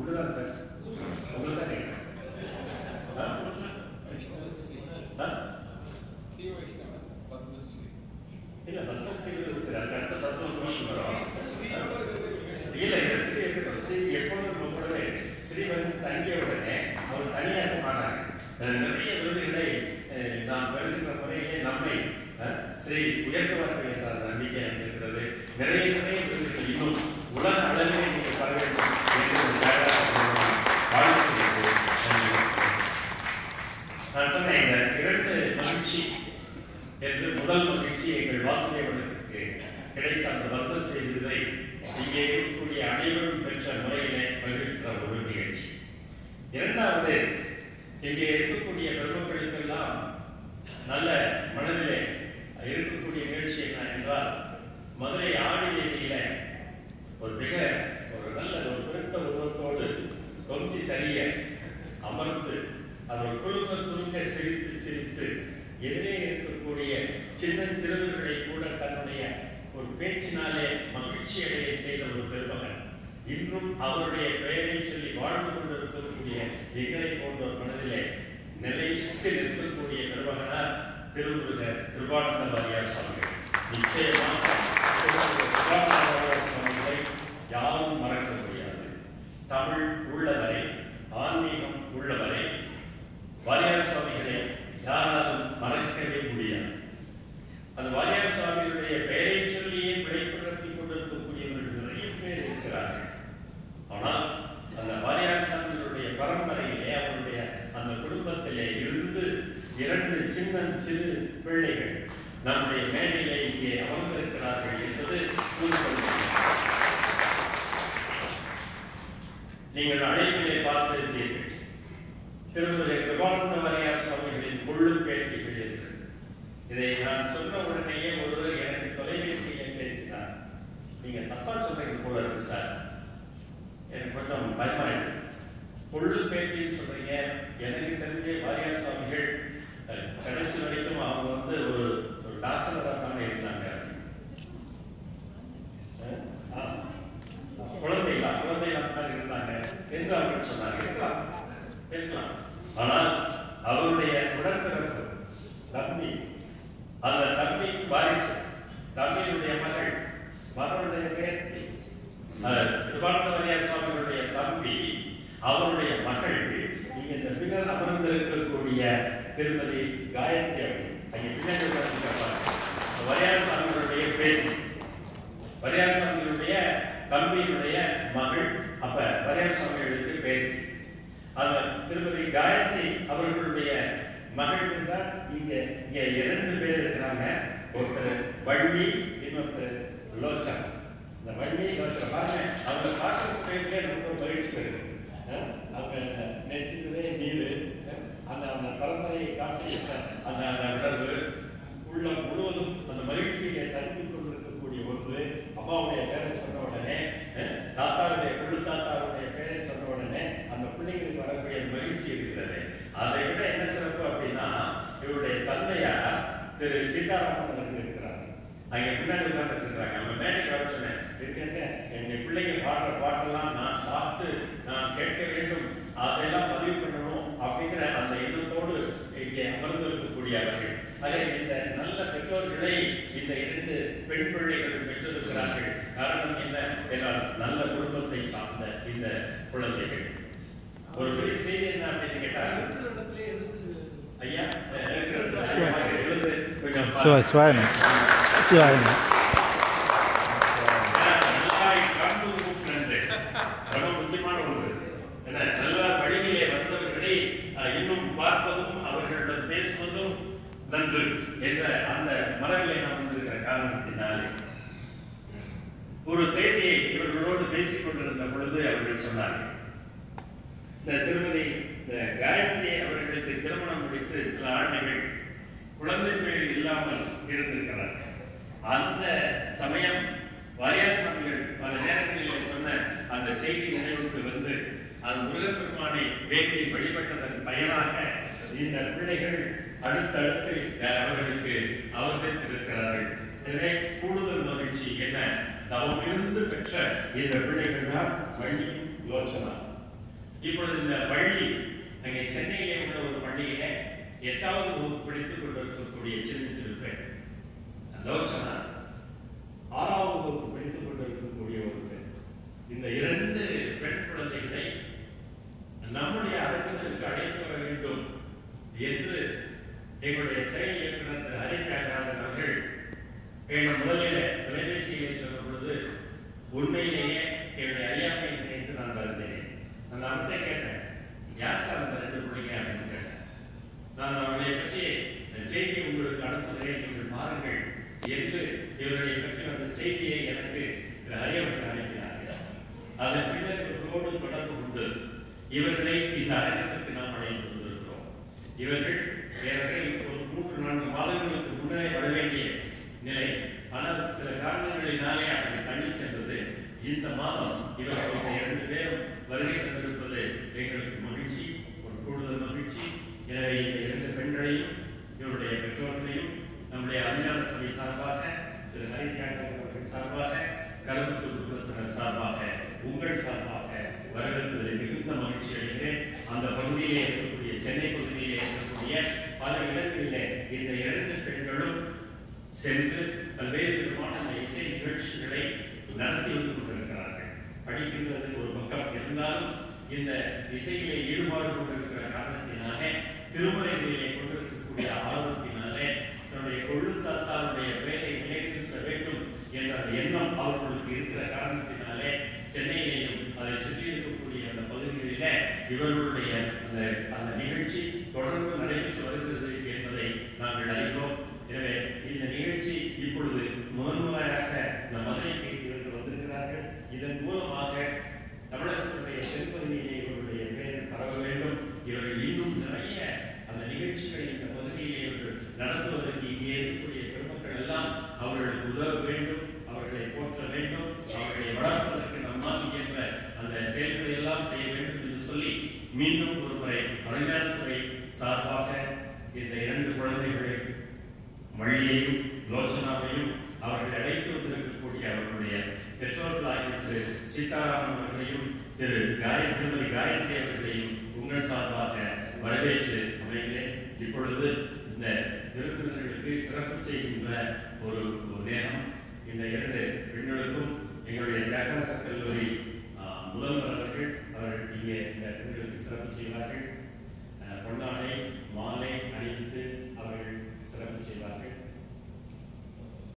உள்ளதான் சார் உள்ளதான் இல்ல பத்மஸ்ரீ சார் அடுத்த 10 வருஷம் வரும். இல்ல இந்த ஸ்ரீ ஸ்ரீ எப்பொழுதும் கூடவே ஸ்ரீ வந்து தங்கிய உடனே அவர் தனியாக மாட்டாங்க. நிறைய விருதுகளை நாம் வருகின்ற முறையே நம்மை ஸ்ரீ உயர்த்துவார்கள் என்ற நம்பிக்கை எனக்கு இருக்கிறது. நிறைய விருதுகள் இன்னும் உலக அளவிலே நீங்கள் பெற வேண்டும் என்று நான் சொன்னேன். இந்த 2 மகிழ்ச்சி என்று முதல் மகிழ்ச்சி எங்கள் வாசுதேவனுக்கு கிடைத்த அந்த பத்மஸ்ரீ விருதை இங்கே இருக்கக்கூடிய அனைவரும் பெற்ற முறையிலே மகிழ்கின்ற ஒரு நிகழ்ச்சி. இரண்டாவது, இங்கே இருக்கக்கூடிய பெருமக்களுக்கெல்லாம் நல்ல மனதிலே இருக்கக்கூடிய நிகழ்ச்சி என்ன என்றால், மதுரை ஆடி வீதியில ஒரு நல்ல ஒரு பெருத்த உருவத்தோடு தொந்தி சரிய அமர்ந்து அவர் குலுங்க சிரித்து சிரித்து எதிரே இருக்கக்கூடிய சிறுவர்களை கூட தன்னுடைய ஒரு பேச்சினாலே மகிழ்ச்சி அடைய செய்த ஒரு பெருமகன். இன்றும் அவருடைய பெயரை சொல்லி வாழ்ந்து கொண்டிருக்கக்கூடிய எங்களை போன்ற ஒரு மனதிலே நிலைத்து நிற்கக்கூடிய பெருமகனார் திருமுருக கிருபானந்த வாரியார் சுவாமிகள். நிச்சயமாக சுவாமிகளை யாரும் மறக்க முடியாது. தமிழ் உள்ளவரை, ஆன்மீகம் உள்ளவரை வாரியார் சுவாமிகளை யாராலும் மறக்கவே முடியாது. அந்த வாரியார் சுவாமிகளுடைய பெயரை சொல்லியே பிழைப்பு நடத்தி கொண்டிருக்கக்கூடியவர்கள் நிறைய பேர் இருக்கிறார்கள். ஆனால் அந்த வாரியார் சுவாமிகளுடைய பரம்பரையிலே அவருடைய அந்த குடும்பத்திலே இருந்து 2 சிறு பிள்ளைகள் நம்முடைய மேடையிலே இங்கே அமர்ந்திருக்கிறார்கள் என்பது நீங்கள் அழைப்பிலே பார்த்திருந்தீர்கள். திருமதி கிருபானந்த வாரியார் சுவாமிகளின் கொள்ளு பேட்டிகள் என்று. இதை நான் சொன்ன உடனேயே ஒருவர் எனக்கு தொலைபேசியில் பேசினார். நீங்க தப்பா சொல்றீங்க போல இருக்கு சார், எனக்கு கொஞ்சம் பயமாயிடுது. கொள்ளு பேட்டின்னு சொல்றீங்க. எனக்கு தெரிஞ்ச வாரியார் சுவாமிகள் கடைசி வரைக்கும் அவங்க வந்து ஒரு டாக்டராக தானே இருந்தாங்க. குழந்தைகளாக தான் இருந்தாங்க என்று அவர்கள் சொன்னாங்க. இருக்கலாம். ஆனால் அவருடைய உடன்பிறப்பு தம்பி, அந்த தம்பி வாரிசு, தம்பியுடைய மகளுடைய பேத்தி, கிருபானந்த வாரியார் சுவாமிகளுடைய தம்பி, அவருடைய மகள் நீங்க இந்த பின்னர் அமர்ந்திருக்கக்கூடிய திருமதி காயத்ரி அவர்கள் வாரியார் சுவாமிகளுடைய பேத்தி, வாரியார் சுவாமிகளுடைய தம்பியினுடைய மகள். அப்ப வாரியார் சுவாமிகளுக்கு பேத்தி அந்த திருமதி காயத்ரி அவர்களுடைய மகள் என்றால் இங்க 2 பேர் இருக்கிறாங்க. ஒருத்தர் வள்ளி, இன்னொருத்தர் லோச்சனா. இந்த வள்ளி லோச்சனா பாருங்க, அவங்க பார்க்கறதுக்கே ரொம்ப மகிழ்ச்சி இருக்கு. அவங்க நெற்றிலே நீரு, அந்த பரம்பரையை காட்டி அந்த உணர்வு உள்ளம் முழுவதும் அந்த மகிழ்ச்சியை தடுத்து கொண்டிருக்கக்கூடிய ஒன்று. அம்மாவுடைய பேரை சொன்ன உடனே, தாத்தாவுடைய குழு தாத்தாவுடைய பேரை சொன்ன உடனே அந்த பிள்ளைங்களுக்கு வரக்கூடிய மகிழ்ச்சி இருக்கிறது. அதை விட என்ன சிறப்பு அப்படின்னா, இவருடைய தந்தையார் திரு சீதாராமன் அவர்கள் இருக்கிறாங்க. அங்க முன்னாடி உட்கார்ந்து இருக்கிறாங்க. அவங்க மேடைக்கு வர சொன்னேன், இருக்க எங்க பிள்ளைங்க பாடுற பாட்டெல்லாம் நான் பார்த்து நான் கேட்க வேண்டும், அதையெல்லாம் பதிவு பண்ணணும் அப்படிங்கிற அந்த எண்ணத்தோடு இங்கே அமர்ந்து இருக்கக்கூடிய அவர்கள். ஆக இந்த நல்ல பெற்றோர்களை இந்த 2 பெண் பிள்ளைகள் பெற்றிருக்கிறார்கள். காரணம் என்ன என்றால், நல்ல குடும்பத்தை சார்ந்த இந்த குழந்தைகள். ஒரு பெரிய செய்தி என்ன அப்படின்னு கேட்டா, ஐயா முக்கியமான ஒன்று என்ன, நல்ல வழியிலே வந்தவர்களை இன்னும் பார்ப்பதும் அவர்களிடம் பேசுவதும் நன்று என்ற அந்த மரங்களை நாம் வந்திருக்கிற காரணத்தினாலே ஒரு செய்தியை இவர்களோடு பேசிக் கொண்டிருந்த பொழுது அவர்கள் சொன்னார்கள். இந்த திருமதி காயத்ரி அவர்களுக்கு திருமணம் முடித்து சில ஆண்டுகள் குழந்தைகள் இல்லாமல் இருந்திருக்கிறார்கள். அந்த சமயம் வாரியார் சுவாமிகள் பல நேரங்களில் சொன்ன அந்த செய்தி நினைவுக்கு வந்து அந்த முருகப்பெருமானை வேண்டி வழிபட்டதன் பயனாக இந்த பிள்ளைகள் அடுத்தடுத்து அவர்களுக்கு அவதரித்திருக்கிறார்கள். எனவே கூடுதல் மகிழ்ச்சி என்ன, தவமிருந்து பெற்ற இந்த பிள்ளைகள் தான் வள்ளி லோச்சனா. இப்பொழுது இந்த பள்ளி அங்கே சென்னையிலே உள்ள ஒரு பள்ளியில 8வது வகுப்பு படித்துக் கொண்டிருக்கக்கூடிய சிறு பெண் லோச்சனா 6வது வகுப்பு படித்துக் கொண்டிருக்கக்கூடிய ஒரு பெண். இந்த 2 பெண் குழந்தைகளை நம்முடைய அரங்கத்திற்கு அழைத்து வர வேண்டும் என்று எங்களுடைய செயல் இயக்குனர் ஹரி தியாகராஜன் அவர்கள் முதலில் தொலைபேசியை சொன்ன பொழுது உண்மையிலேயே என்னுடைய அறியாமை என்று நான் வருந்தேன். நான் அவர்கிட்ட கேட்டேன், யார் சார் அந்த 2 பிள்ளைங்க அப்படின்னு கேட்டேன். நான் அவர்களை பற்றி செய்தியை உங்களுக்கு அனுப்புகிறேன், நீங்கள் பாருங்கள் என்று இவர்களை பற்றி அந்த செய்தியை எனக்கு அறியவர்கள் அனுப்பினார்கள். அதன் பின்னர் இவர்களோடு தொடர்பு கொண்டு இவர்களை இந்த அரங்கத்திற்கு நாம் அழைத்து வந்திருக்கிறோம். இவர்கள் ஒரு 3-4 மாதங்களுக்கு முன்னே வர வேண்டிய நிலை, ஆனால் சில காரணங்களினாலே அவர்கள் தள்ளி சென்றது. இந்த மாதம் இவர்கள் 2 பேரும் வருகை தந்திருப்பது எங்களுக்கு மகிழ்ச்சி, ஒரு கூடுதல் மகிழ்ச்சி. எனவே இந்த 2 பெண்களையும் இவருடைய பெற்றோர்களையும் நம்முடைய அஞ்ஞான சபை சார்பாக, திரு ஹரி தியாகராஜன் அவர்கள் சார்பாக, கரும்புத்தூர் குடும்பத்தினர் சார்பாக, உங்கள் சார்பாக வரவேற்பதில் மிகுந்த மகிழ்ச்சி அடைகிறேன். அந்த பகுதியிலே இருக்கக்கூடிய சென்னை பகுதியிலே இருக்கக்கூடிய பல இடங்களிலே இந்த 2 பெண்களும் சென்று பல்வேறு விதமான இசை நிகழ்ச்சிகளை நடத்தி வந்து கொண்டிருக்கிறார்கள். படிக்கின்றது ஒரு பக்கம் இருந்தாலும் இந்த இசையிலே ஈடுபாடு கொண்டிருக்கிற காரணத்தினாலே, திருமுறைகளிலே கொண்டிருக்கக்கூடிய ஆர்வத்தினாலே, தன்னுடைய கொள்ளுத்தாத்தாருடைய பெயரை நிலைநிறுத்த வேண்டும் என்ற அந்த எண்ணம் அவர்களுக்கு இருக்கிற காரணத்தினாலே சென்னையிலேயும் அதை சுற்றி இருக்கக்கூடிய அந்த பகுதிகளிலே இவர்களுடைய அந்த நிகழ்ச்சி தொடர்ந்து நடைபெற்று வருகிறது என்பதை நாங்கள் அறிவோம். எனவே இந்த நிகழ்ச்சி இப்பொழுது முதன்முறையாக இந்த மதுரைக்கு இவர்கள் வந்திருக்கிறார்கள். இதன் மூலமாக தமிழகத்தினுடைய தென்பகுதியிலே இவர்களுடைய பெயர் பரவ வேண்டும். இவர்கள் இன்னும் நிறைய அந்த நிகழ்ச்சிகளை இந்த பகுதியிலே இவர்கள் நடத்துவதற்கு இங்கே இருக்கக்கூடிய பெருமக்கள் எல்லாம் அவர்களுக்கு உதவ வேண்டும், அவர்களை போற்ற வேண்டும், அவர்களை வளர்ப்பதற்கு நம்மால் என்ற அந்த செயல்களை எல்லாம் செய்ய வேண்டும் என்று சொல்லி மீண்டும் ஒரு முறை அஞ்ஞான சபை சார்பாக இந்த 2 குழந்தைகளை வள்ளியையும் லோச்சனாவையும் அவர்கள் அழைத்து வந்திருக்கக்கூடிய அவர்களுடைய பெற்றோர்களாகிய திரு சீதாராமன் அவர்களையும் திரு காயத்ரி அவர்களையும் உங்கள் சார்பாக வரவேற்று அமைகிறேன். இப்பொழுது இந்த விருந்தினர்களுக்கு சிறப்பு செய்கின்ற ஒரு நேரம். இந்த 2